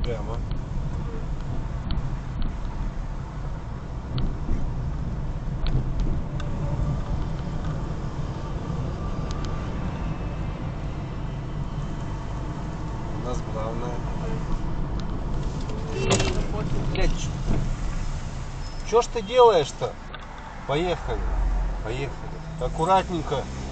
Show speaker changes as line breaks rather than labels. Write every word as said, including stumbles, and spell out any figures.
Прямо. У нас главное. Блядь, что ж ты делаешь-то? Поехали, поехали. Аккуратненько.